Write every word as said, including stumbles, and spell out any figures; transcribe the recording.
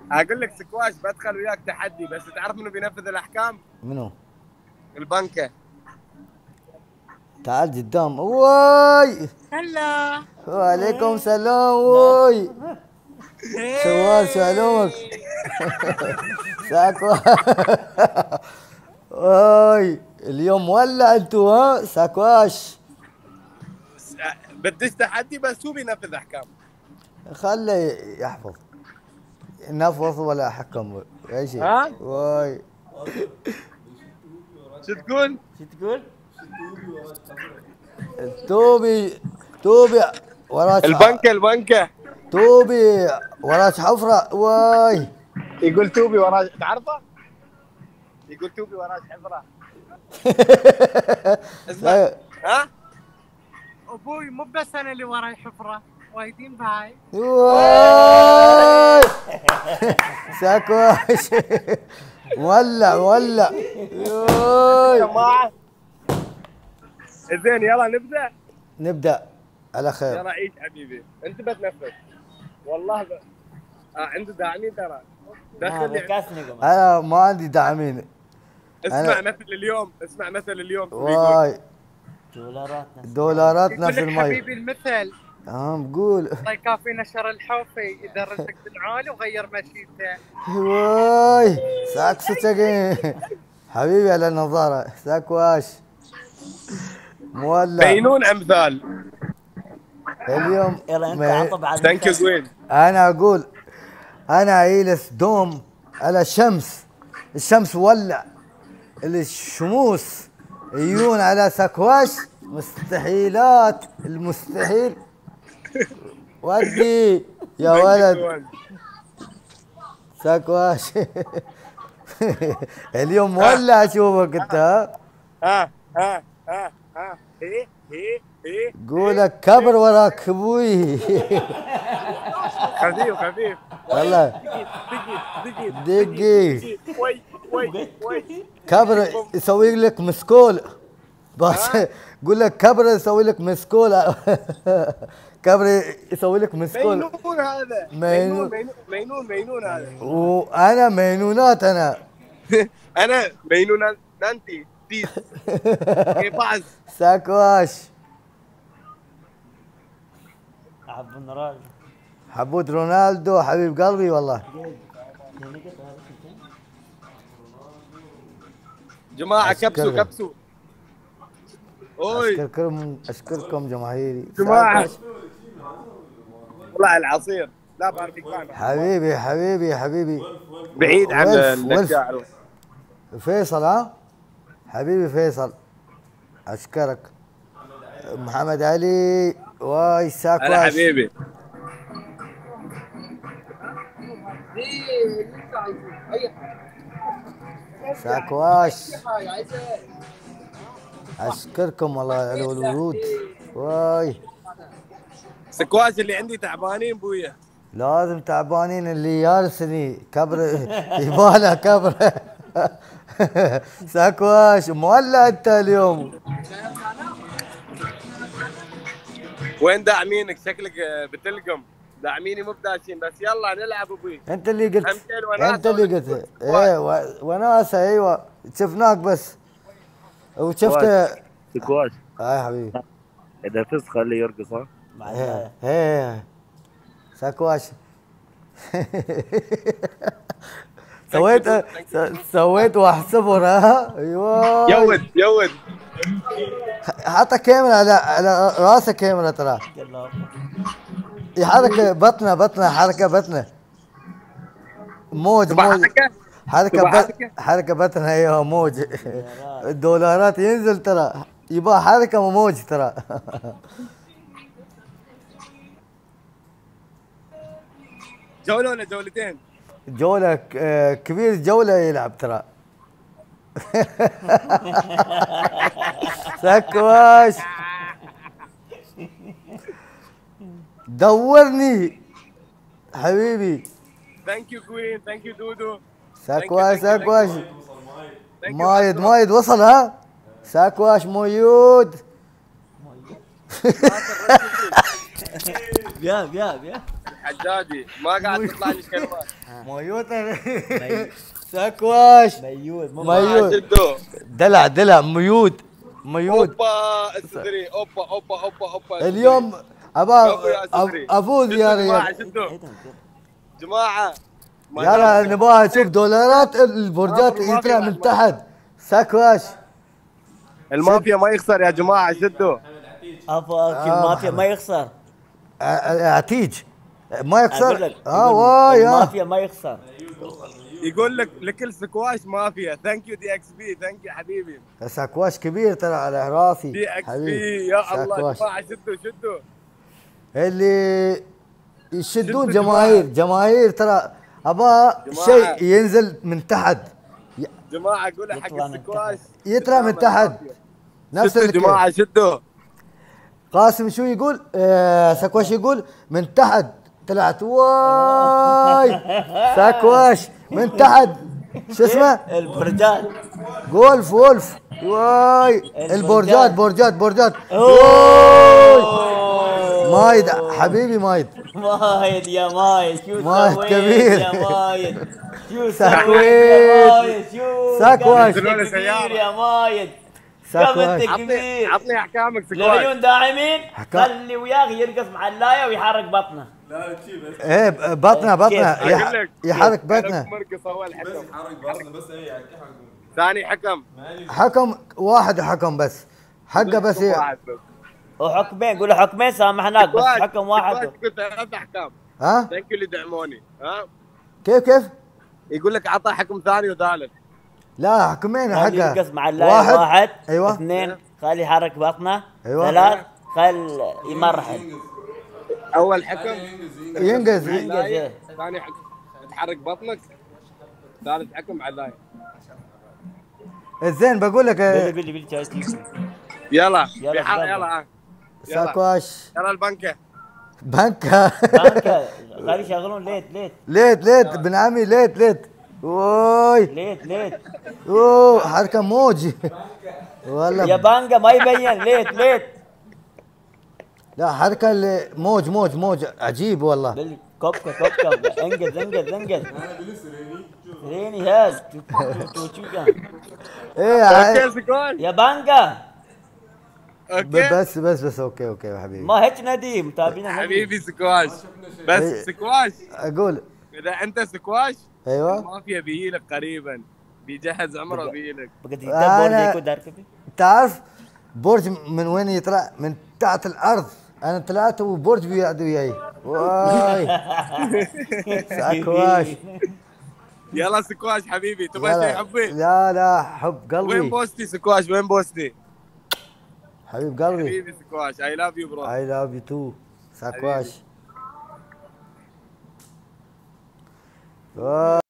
اقول لك سكواش بدخل وياك تحدي، بس تعرف منو بينفذ الاحكام؟ منو؟ البنكه. تعال قدام. واي هلا. وعليكم سلام. واي شوال شو علومك؟ ساكو. واي اليوم مولع انتو ها ساكواش. بدش تحدي بس هو بينفذ احكام. خله يحفظ نفض ولا حكم اي شيء. ها؟ واي شو تقول؟ شو تقول؟ توبي توبي وراك البنكه البنكه. توبي وراك حفره. واي يقول توبي وراك، تعرفه؟ يقول توبي وراك حفره. اسمع. ها؟ ابوي مو بس انا اللي وراي حفره، وايدين بعد. واي ساكواش مولع مولع. جماعه زين يلا نبدا. نبدا على خير. يلا عيش حبيبي، انت بتنفذ والله ب... آه عنده داعمين ترى. دخل لي. انا ما عندي داعمين. اسمع مثل اليوم، اسمع مثل اليوم. واي دولاراتنا دولاراتنا في يقول لك المي. حبيبي المثل اه بقول الله يكافينا شر الحوفي، اذا رزقك بالعالي وغير مشيته. واي ساكسو تاقين حبيبي على النظارة ساكواش مولع. بينون امثال اليوم ثانك يو زوين. انا اقول انا عيلس دوم على الشمس. الشمس ولع الشموس يجون على ساكواش. مستحيلات المستحيل. ودي يا ولد ساكواش. اليوم مولع اشوفك انت. ها ها ها ها ايه ايه ايه قولك كبر وراك ابوي. خفيف خفيف والله دقي دقي دقي وي وي وي كبر يسوي لك مسكول بس. قول لك كبر يسوي لك مسكول. كبر يسوي لك مسكول. مينون هذا مينون مينون مينون هذا. وانا مينونات انا. انا مينون نانتي بيس. باز ساكواش حب رونالدو. حبود رونالدو حبيب قلبي والله. جماعه كبسوا كبسوا. اوي اشكركم اشكركم جماهيري جماعه. والله العصير لا باربيكان. حبيبي حبيبي حبيبي بعيد عن الشاعر. فيصل ها حبيبي فيصل اشكرك. محمد علي واي ساكواش. هلا حبيبي. ساكواش اشكركم والله على الورود. واي سكواش اللي عندي تعبانين بويا. لازم تعبانين اللي يارسني كبر يباله كبر. ساكواش مولع انت اليوم. وين داعمينك؟ شكلك بتلقم. داعميني مو بداشين، بس يلا نلعب ابوي. انت اللي قلت انت اللي قلت ايه وناسه. ايوه شفناك بس وشفت سكواش. اه يا حبيبي اذا فزت خليه يرقص. ها ايه ايه ساكواش. سويت سويت واحسبر. ها ايوه يود يود. حط كاميرا على على راسه كاميرا ترى. يحرك بطنه بطنه حركه بطنه. موج موج حركه بطنه حركه بطنه. ايوه موج. الدولارات ينزل ترى يبقى حركه وموج ترى. جوله ولا جولتين؟ جوله كبير جوله يلعب ترى. سكواش دورني حبيبي. ثانك يو كوين ثانك يو دودو. ساكواش ساكواش مايد مايد وصل. ها ساكواش موجود. بيا بيا بيا الحجاجي ما قاعد تطلع لي كلمات. ميوت سكواش ميود مو ميود جدو دلع دلع ميود ميود اوبا الصدري اوبا اوبا اوبا اوبا اليوم ابا كفو يا أب- صدري. افوز شدوا يا جماعة ريال شدوا إيه ده؟ جماعة ما يلا نام. نبغى نشوف دولارات البرجات ما في يطلع بعد من ما. تحت سكواش المافيا ما يخسر يا جماعة شدوا. افاك آه، المافيا محمد. ما يخسر. ع- عتيج ما اقول يكسر لك اه يقول واي اه المافيا ما يخسر. يقول لك لكل سكواش مافيا. ثانك يو دي اكس بي. ثانك يو حبيبي. سكواش كبير ترى على راسي دي اكس حبيبي بي يا الله سكواش. جماعة شدوا شدوا. اللي يشدون شدوا جماهير جماهير ترى ابا جماعة. شيء ينزل من تحت ي- جماعة قولها حق يطلع من السكواش. يطلع من قدام تحت المافيا. نفس شدوا الكي- جماعة شدوا. قاسم شو يقول آه سكواش يقول من تحت طلعت واي سكواش من تحت شو اسمه البرجات. جولف وولف واي البرجات. البرجات برجات برجات أوه. مايد حبيبي مايد مايد يا مايد شو مايد سويت كبير. يا مايد شو سكويت. سويت يا مايد شو سكواش. قبلت كبير يا مايد سكواش. قبلت عطني كبير. عطني احكامك سكواش. لعيون داعمين حكا- خلي وياه يرقص مع اللايه ويحرك بطنه. ايه بطنه بطنه كيف؟ يح- أقول لك. يحرك أنا بطنه مرقص اول حكم. حرك بصنا بس هي يعني كيف حرك؟ ثاني حكم. حكم واحد حكم بس حقه بس ي- واحد بس. وحكمين قول له حكمين سامحناك بس سكواش. حكم واحد. سكواش قلت ثلاث احكام. ها ثانك يو اللي دعموني. ها كيف كيف يقول لك عطى حكم ثاني وثالث. لا حكمين خلي حقه يرقص مع اللايه واحد, واحد. ايوه اثنين خلي يحرك بطنه. أيوة. ثلاث خل يمرحل. اول حكم ينجز ينقز ينجز ينقز إيه. ثاني حكم تحرك بطنك. ثالث حكم علاي. الزين بقول لك بلي آه، بلي بلي جاي تجيب. يلا يلا في حال تفضل. يلا ها. يلا سكواش يلا البنكه. بنكة بانكا خلي يشغلون ليت ليت ليت ليت بن عمي ليت ليت ووي ليت ليت اوه حركة موج يا والله بانكا ما يبين ليت ليت. لا حركة اللي موج موج موج عجيب والله بلي كوبكا كوبكا انجز انجز انجز. انا بلس ريني شوف ريني هاز توتشوكا ايه اوكي ع- سكواش. يا بانكا ب- اوكي بس بس بس اوكي اوكي يا حبيبي ما هيك نادي متابعين حبيبي سكواش. إيه. بس سكواش اقول اذا انت سكواش ايوه المافيا بيجيلك قريبا. بيجهز عمره بيجيلك. بقى أنا- تدبر ديكو داركبي. تعرف برج من وين يطلع من تحت الارض انا طلعت وبرج بيقعد وياي واي سكواش يلا سكواش حبيبي تبغى لا شيء لا حبي. لا لا حب وين قلبي بوستي سكواش وين بوستي. حبيب قلبي حبيبي سكواش اي لاف يو برو. I love you too سكواش